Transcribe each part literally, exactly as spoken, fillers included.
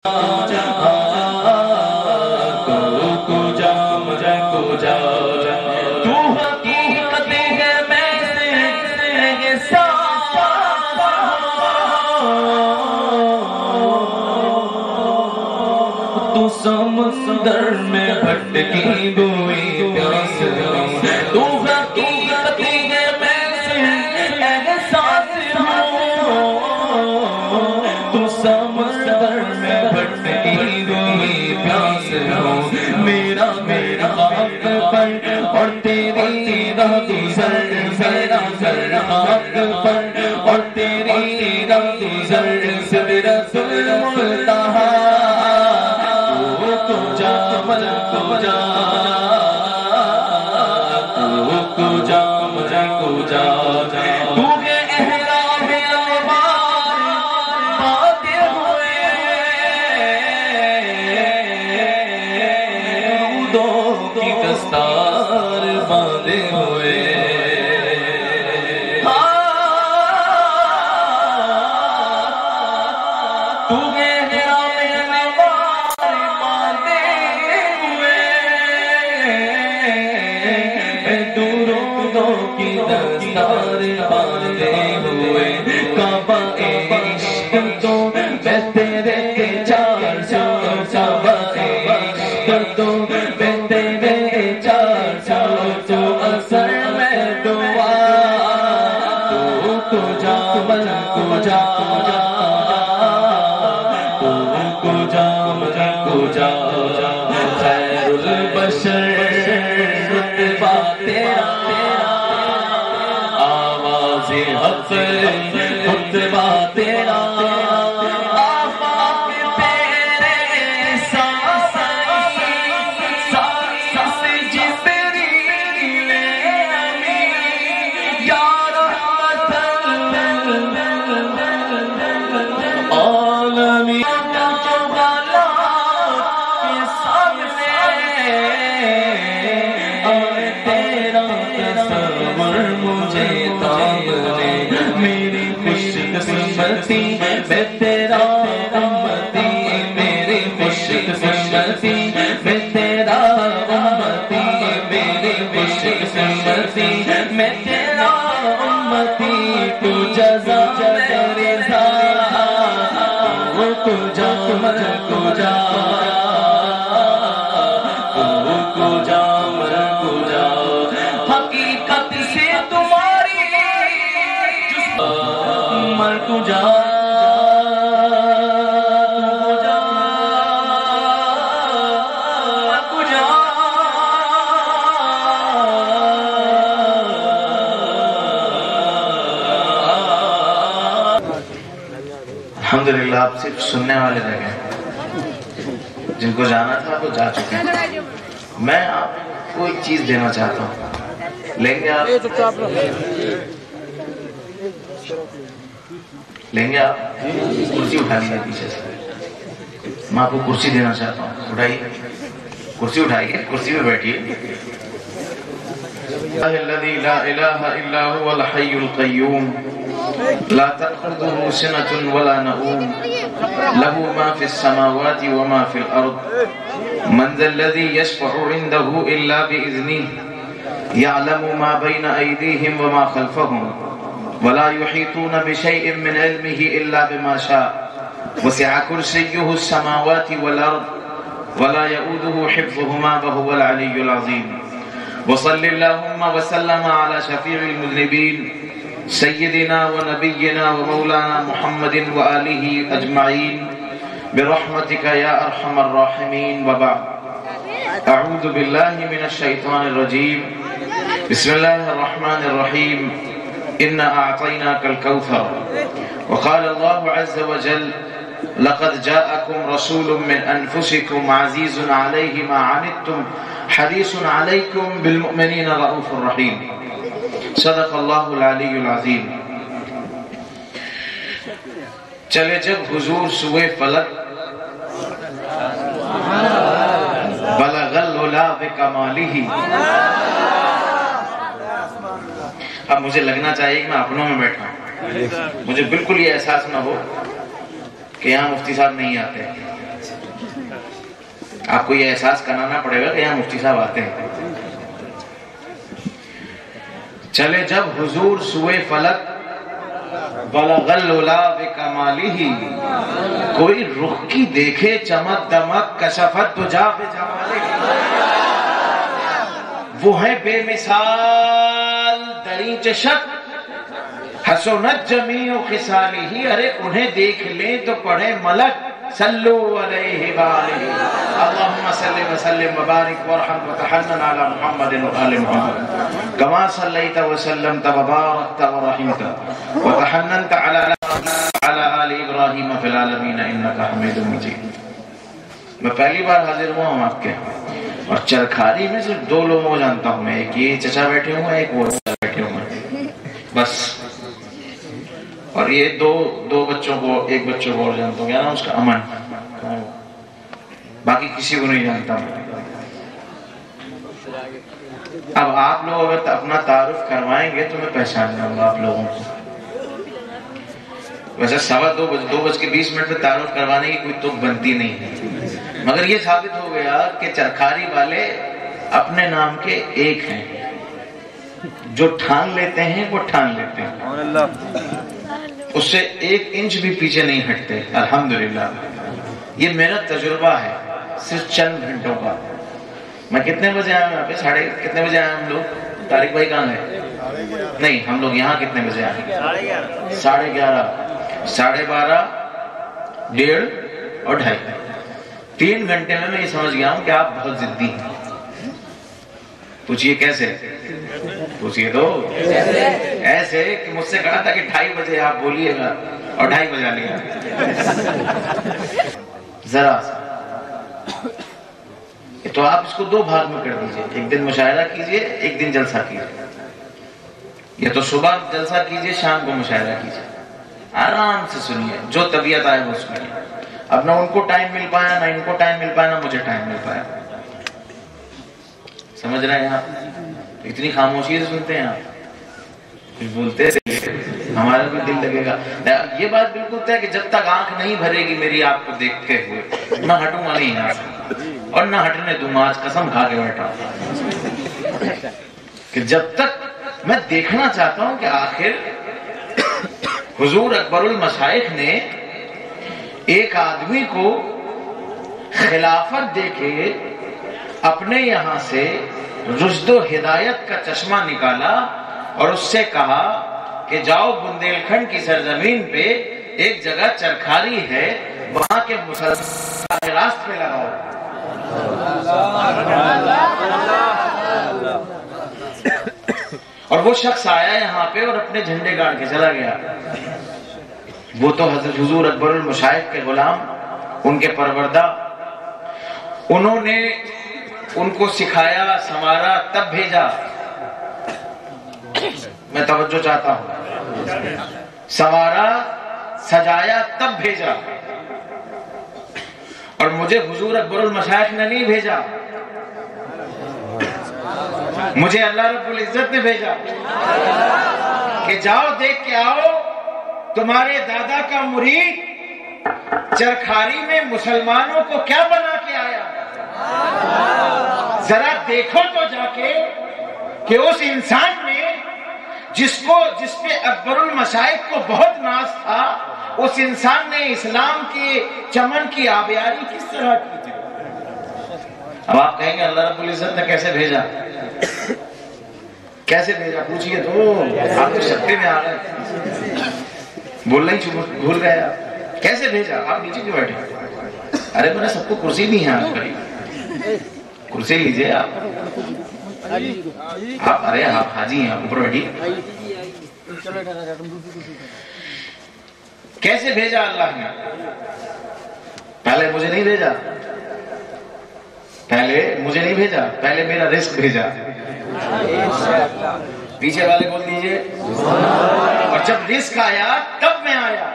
سمندر میں بھٹکی ہوئی پیاس تو حقیقت ہے میں سے احساس ہوں تو سمندر میں بھٹکی ہوئی پیاس ہوں میرا میرا حق پر اور تیری راہ گزر میرا میرا حق پر اور تیری راہ گزر سدرۃ المنتہا الحمدللہ آپ صرف سننے والے رہ گئے، جن کو جانا تھا وہ جا چکے ہیں۔ میں آپ کو ایک چیز دینا چاہتا ہوں، لیں گے آپ؟ لیں گے آپ؟ کرسی اٹھا لیجیے پیچھے سے، میں آپ کو کرسی دینا چاہتا ہوں، اٹھائیے کرسی، اٹھائیے کرسی میں بیٹھیے۔ الذي لا اله الا هو الحي القيوم لا تأخذه سنة ولا نوم له ما في السماوات وما في الأرض من ذا الذي يشفع عنده إلا بإذنه يعلم ما بين أيديهم وما خلفهم ولا يحيطون بشيء من علمه إلا بما شاء وسع كرسيه السماوات والأرض ولا يؤوده حفظهما وهو العلي العظيم وصل اللهم وسلم على شفيع المذنبين سيدنا ونبينا ومولانا محمد وآله أجمعين برحمتك يا أرحم الراحمين وبعد أعوذ بالله من الشيطان الرجيم بسم الله الرحمن الرحيم إنا أعطيناك الكوثر وقال الله عز وجل لقد جاءكم رسول من أنفسكم عزيز عليه ما عنتم حريص عليكم بالمؤمنين رؤوف رحيم صدق اللہ العلی العظیم۔ چلے جب حضور سوئے فلک بلغ العلا بکمالہ، اب مجھے لگنا چاہیے کہ میں اپنوں میں بیٹھا ہوں، مجھے بالکل یہ احساس نہ ہو کہ یہاں مفتی صاحب نہیں آتے، آپ کو یہ احساس کرانا پڑے گا کہ یہاں مفتی صاحب آتے ہیں. چلے جب حضور سوئے فلک بلغ العلا بکمالہ، کوئی رخ کی دیکھے چمک دمک کشفت دجا بجمالہ. وہ ہے بے مثال دری چشک حسنت جمیع خصالہ. ارے انہیں دیکھ لیں تو پڑھے ملک صلو علیہ وآلہ. اللہم صلی وسلم وبارک ورحم وتحنن علی محمد وآل محمد کما صلیت وسلمت وبارکت ورحمت وتحننت علی آل ابراہیم فی العالمین انکا حمید مجید. میں پہلی بار حاضر ہوا ہوں آپ کے، اور چرکھاری میں صرف دو لوگوں کو جانتا ہوں میں، ایک یہ چچا بیٹھے ہوں ایک وہ بیٹھے ہوں بس. اور یہ دو دو بچوں کو، ایک بچوں کو اور جانتا ہوں، کیا نام اس کا، امن. باقی کسی کو نہیں جانتا ہوں. اب آپ لوگ اگر اپنا تعارف کروائیں گے تو میں پہچان جاؤں گا آپ لوگوں کو. ویسے سوا دو بج دو بج کے بیس منٹ میں تعارف کروانے کی کوئی تک بنتی نہیں ہے، مگر یہ ثابت ہو گیا کہ چرکھاری والے اپنے نام کے ایک ہیں. جو ٹھان لیتے ہیں وہ ٹھان لیتے ہیں، اس سے ایک انچ بھی پیچھے نہیں ہٹتے. الحمدللہ یہ میرا تجربہ ہے صرف چند گھنٹوں کا. میں کتنے بجے آیا ہوں یہاں پہ؟ ساڑھے کتنے بجے آئے ہم لوگ؟ طارق بھائی کہاں ہے؟ نہیں، ہم لوگ یہاں کتنے بجے آئے؟ ساڑھے گیارہ، ساڑھے بارہ، ڈیڑھ اور ڈھائی. تین گھنٹے میں میں یہ سمجھ گیا ہوں کہ آپ بہت ضدی ہیں. پوچھئے کیسے؟ پوچھئے تو ایسے کہ مجھ سے کہا تھا کہ ڈھائی بجے آپ بولیے گا اور ڈھائی بجا لیا. ذرا سا تو آپ اس کو دو بھاگ میں کر دیجئے، ایک دن مشاہدہ کیجئے، ایک دن جلسہ کیجئے. یا تو صبح جلسہ کیجئے، شام کو مشاہدہ کیجئے. آرام سے سنیے، جو طبیعت آئے وہ سنیے. اب نہ ان کو ٹائم مل پایا، نہ ان کو ٹائم مل پایا، نہ مجھے ٹائم مل پایا. سمجھ رہے ہیں آپ؟ اتنی خاموشی سے سنتے ہیں آپ، کچھ بولتے رہے، ہمارا بھی دل لگے گا. یہ بات بالکل طے کہ جب تک آنکھ نہیں بھرے گی میری آپ کو دیکھتے ہوئے، میں ہٹوں گا نہیں یہاں سے، اور نہ ہٹنے دوں گا. آج قسم کھا کے بیٹھا کہ جب تک میں دیکھنا چاہتا ہوں کہ آخر حضور اکبر المشائخ نے ایک آدمی کو خلافت دے کے اپنے یہاں سے رشد و ہدایت کا چشمہ نکالا اور اس سے کہا کہ جاؤ بندیل کھنڈ کی سرزمین پہ ایک جگہ چرکھاری ہے، وہاں کے مسلمان راست پہ لگاؤ. اور وہ شخص آیا یہاں پہ اور اپنے جھنڈے گاڑ کے چلا گیا. وہ تو حضرت حضور اکبر المشائخ کے غلام، ان کے پروردہ، انہوں نے ان کو سکھایا، سنوارا، تب بھیجا. میں توجہ چاہتا ہوں، سنوارا، سجایا، تب بھیجا. اور مجھے حضور اکبر المشائخ نے نہیں بھیجا، مجھے اللہ رب العزت نے بھیجا کہ جاؤ دیکھ کے آؤ تمہارے دادا کا مرید چرکھاری میں مسلمانوں کو کیا بنا کے آیا. ذرا دیکھو تو جا کے کہ اس انسان نے جس کو جس پہ اکبر المشائخ کو بہت ناز تھا، اس انسان نے اسلام کے چمن کی آبیاری کس طرح کی تھی. اب آپ کہیں گے اللہ رب العزت نے کیسے بھیجا؟ کیسے بھیجا پوچھئے تو. آپ تو شکے میں آ گئے، بولنا ہی بھول گئے. آپ کیسے بھیجا؟ آپ نیچے کیوں بیٹھے؟ ارے میں نے سب کو کرسی دی ہے، آپ کری کرسی لیجئے. آپ آپ ارے آپ حاجی ہیں، آپ اوپر بیٹھی. کیسے بھیجا اللہ نے؟ پہلے مجھے نہیں بھیجا، پہلے مجھے نہیں بھیجا، پہلے میرا رزق بھیجا. پیچھے والے بول دیجئے. اور جب رزق آیا تب میں آیا،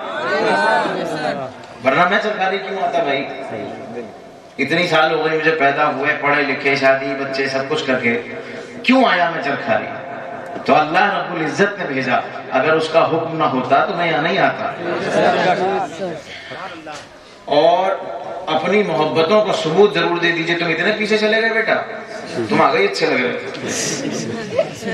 ورنہ میں چرکھاری کیوں آتا بھائی؟ اتنی سال ہو گئی مجھے پیدا ہوئے، پڑھے لکھے، شادی، بچے، سب کچھ کر کے، کیوں آیا میں چرکھاری؟ تو اللہ رب العزت نے بھیجا. اگر اس کا حکم نہ ہوتا تو میں یہاں نہیں آتا. اور اپنی محبتوں کا ثبوت ضرور دے دیجئے. تم اتنے پیچھے چلے گئے بیٹا, تم آ گئی اچھے لگ رہے تھے.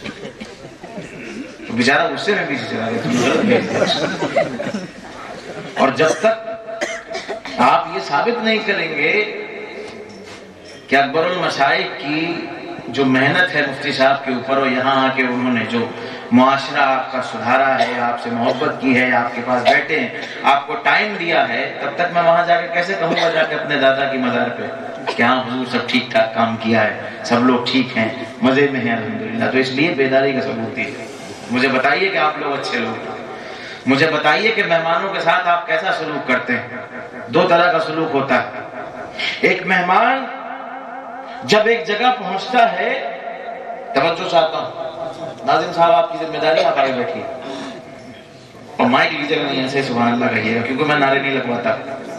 بیچارہ غصے میں پیچھے چلا گیا. اور جب تک آپ یہ ثابت نہیں کریں گے کہ اکبر المشائخ کی جو محنت ہے مفتی صاحب کے اوپر, اور یہاں آ کے انہوں نے جو معاشرہ آپ کا سدھارا ہے, آپ سے محبت کی ہے, آپ کے پاس بیٹھے ہیں, آپ کو ٹائم دیا ہے, تب تک میں وہاں جا کے کیسے کہوں گا جا کے اپنے دادا کی مزار پہ کہ ہاں حضور سب ٹھیک ٹھاک کام کیا ہے, سب لوگ ٹھیک ہیں, مزے میں ہیں الحمدللہ. تو اس لیے بیداری کا ثبوت ہے. مجھے بتائیے کہ آپ لوگ اچھے لوگ, مجھے بتائیے کہ مہمانوں کے ساتھ آپ کیسا سلوک کرتے ہیں. دو طرح کا سلوک ہوتا ہے. ایک مہمان جب ایک جگہ پہنچتا ہے, توجہ چاہتا ہوں ناظرین صاحب, آپ کی ذمہ داری, آپ آگے بیٹھیے اور مائک لیجیے گا نہیں, ایسے سبحان اللہ کہیے گا, کیونکہ میں نعرے نہیں لگواتا.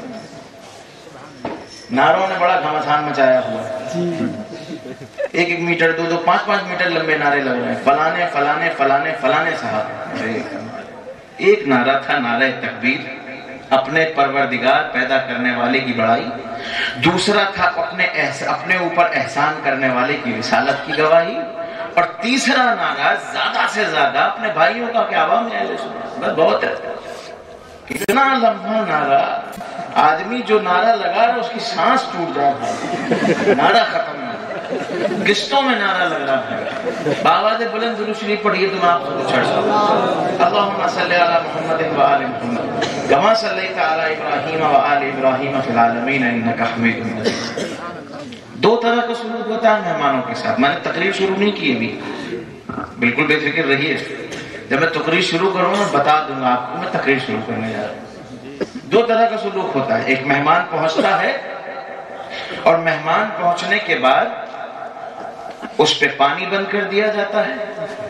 نعروں نے بڑا گھمسان مچایا ہوا, ایک ایک میٹر, دو دو پانچ پانچ میٹر لمبے نعرے لگ رہے ہیں, فلانے فلانے فلانے فلانے صاحب. ایک نعرہ تھا نعرہ تکبیر, اپنے پروردگار پیدا کرنے والے کی بڑائی. دوسرا تھا اپنے اپنے اوپر احسان کرنے والے کی رسالت کی گواہی. اور تیسرا نعرہ زیادہ سے زیادہ اپنے بھائیوں کا کہ عوام میں اہل سنت. بس بہت ہے. اتنا لمبا نعرہ, آدمی جو نعرہ لگا رہا اس کی سانس ٹوٹ جائے, نعرہ ختم نہ, قسطوں میں نعرہ لگ رہا ہے. بآواز بلند درود شریف پڑھیے تو میں آپ کو چھڑ سکتا. اللہم صلی علی محمد و آل محمد کما صلیت علی ابراہیم و آل ابراہیم فی العالمین انک حمید مجید. دو طرح کا سلوک ہوتا ہے مہمانوں کے ساتھ. میں نے تقریر شروع نہیں کی ابھی, بالکل بے فکر رہیے. جب میں تقریر شروع کروں میں بتا دوں گا آپ کو میں تقریر شروع کرنے جا رہا ہوں. دو طرح کا سلوک ہوتا ہے. ایک مہمان پہنچتا ہے اور مہمان پہنچنے کے بعد اس پہ پانی بند کر دیا جاتا ہے,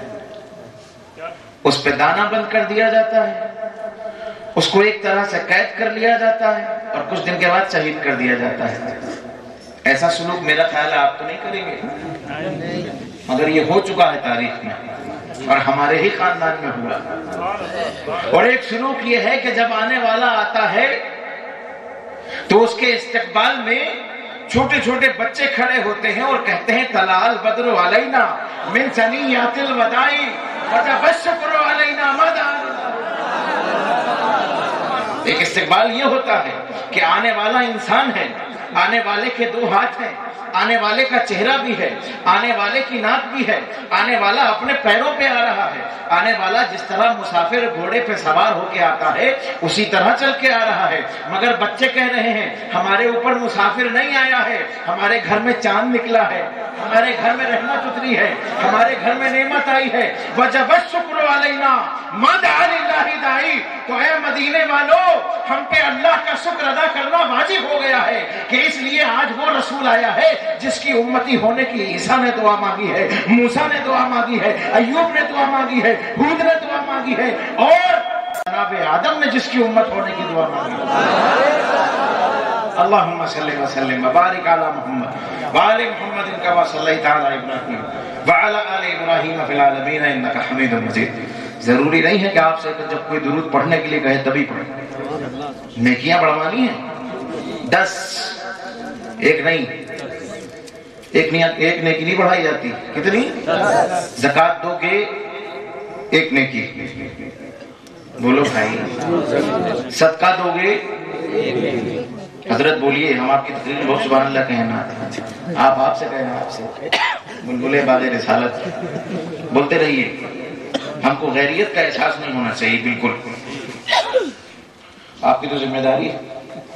اس پہ دانا بند کر دیا جاتا ہے, اس کو ایک طرح سے قید کر لیا جاتا ہے, اور کچھ دن کے بعد شہید کر دیا جاتا ہے. ایسا سلوک میرا خیال ہے آپ تو نہیں کریں گے, مگر یہ ہو چکا ہے تاریخ میں, اور ہمارے ہی خاندان میں ہوا. اور ایک سلوک یہ ہے کہ جب آنے والا آتا ہے تو اس کے استقبال میں چھوٹے چھوٹے بچے کھڑے ہوتے ہیں اور کہتے ہیں طلع البدر علینا من ثنیات الوداع وجب الشکر علینا مدى. ایک استقبال یہ ہوتا ہے کہ آنے والا انسان ہے, آنے والے کے دو ہاتھ ہیں, آنے والے کا چہرہ بھی ہے, آنے والے کی ناک بھی ہے, آنے والا اپنے پیروں پہ آ رہا ہے, آنے والا جس طرح مسافر گھوڑے پہ سوار ہو کے آتا ہے اسی طرح چل کے آ رہا ہے. مگر بچے کہہ رہے ہیں ہمارے اوپر مسافر نہیں آیا ہے, ہمارے گھر میں چاند نکلا ہے, ہمارے گھر میں رحمت اتری ہے, ہمارے گھر میں نعمت آئی ہے. وجب الشکر علینا ما دعا للہ داعی. تو اے مدینے والو, ہم پہ اللہ کا شکر ادا کرنا واجب ہو گیا ہے کہ اس لیے آج وہ رسول آیا ہے جس کی امتی ہونے کی عیسیٰ نے دعا مانگی ہے, موسیٰ نے دعا مانگی ہے, ایوب نے دعا مانگی ہے, ہود نے دعا مانگی ہے, اور جناب آدم نے جس کی امت ہونے کی دعا مانگی ہے. اللہم صلی وسلم وبارک علی محمد وآل محمد کما صلیت علی ابراہیم وعلی آل ابراہیم فی العالمین انک حمید مجید. ضروری نہیں ہے کہ آپ سے جب کوئی درود پڑھنے کے لیے کہے تبھی پڑھیں. نیکیاں بڑھوانی ہیں, دس ایک نہیں, ایک ایک نیکی نہیں بڑھائی جاتی. کتنی زکات دو گے ایک نیکی, بولو بھائی. صدقہ دو گے, حضرت بولیے, ہم آپ کی تقریر میں بہت سبحان اللہ کہنا آتے ہیں, آپ آپ سے کہنا, آپ سے بلبلے باغ رسالت بولتے رہیے. ہم کو غیریت کا احساس نہیں ہونا چاہیے. بالکل آپ کی تو ذمہ داری ہے,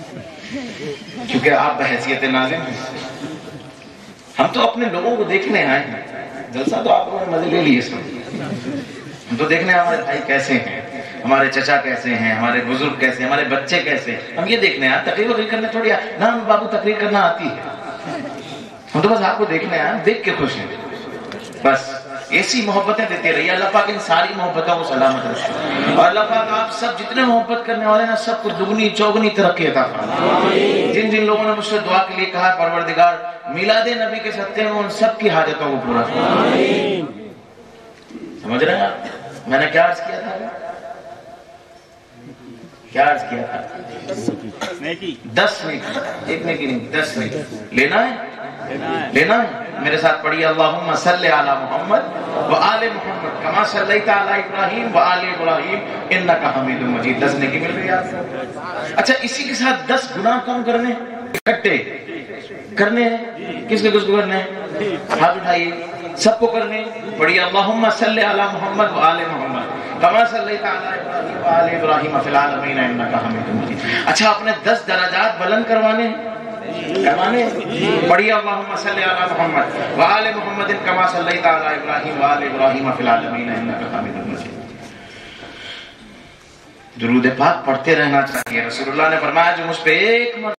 کیونکہ آپ بحیثیت ناظم ہیں. ہم تو اپنے لوگوں کو دیکھنے آئے ہیں, جلسہ تو آپ لوگوں نے مزے لے لیے سب. ہم تو دیکھنے ہمارے بھائی کیسے ہیں, ہمارے چچا کیسے ہیں, ہمارے بزرگ کیسے ہیں, ہمارے بچے کیسے ہیں, ہم یہ دیکھنے آئے. تقریر وقریر کرنے تھوڑی نہ بابو تقریر کرنا آتی ہے, ہم تو بس آپ کو دیکھنے آئے, دیکھ کے خوش ہیں. بس ایسی محبتیں دیتے رہیے. اللہ پاک ان ساری محبتوں کو سلامت رکھے, اور اللہ پاک آپ سب جتنے محبت کرنے والے ہیں سب کو دگنی چوگنی ترقی عطا فرمائے. جن جن لوگوں نے مجھ سے دعا کے لیے کہا پروردگار میلاد نبی کے صدقے میں ان سب کی حاجتوں کو پورا فرمائے. سمجھ رہے ہیں آپ میں نے کیا عرض کیا تھا, کیا عرض کیا تھا؟ دس نیکی، ایک نیکی نہیں، دس نیکی لینا ہے، لینا ہے۔ میرے ساتھ پڑھیے اللہم صلی علی محمد و آل محمد کما صلیت علی ابراہیم و آل ابراہیم انک حمید مجید۔ دس نیکی مل گئی آپ کو۔ اچھا اسی کے ساتھ دس گناہ کم کرنے اکٹھے کرنے ہیں، کس کے کس کو کرنے ہیں؟ ہاتھ اٹھائیے، سب کو کرنے۔ پڑھیے اللہم صلی علی محمد و آل محمد کما صلیت علی ابراہیم و آل ابراہیم فی العالمین انک حمید مجید۔ اچھا اپنے دس درجات بلند کروانے کروانے پڑھیے اللہم صلی علی محمد و آل محمد کما صلیت علی ابراہیم و آل ابراہیم فی العالمین انک حمید مجید۔ درود پاک پڑھتے رہنا چاہیے۔ رسول اللہ نے فرمایا جو مجھ پہ ایک